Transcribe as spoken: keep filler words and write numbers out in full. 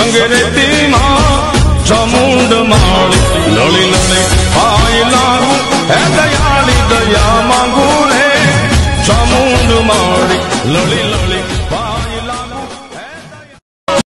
संगरेती मां चामुंड माली लड़ी लड़ी पाई लागू है दयाली दया मांगू रे चामुंड माली लड़ी लड़ी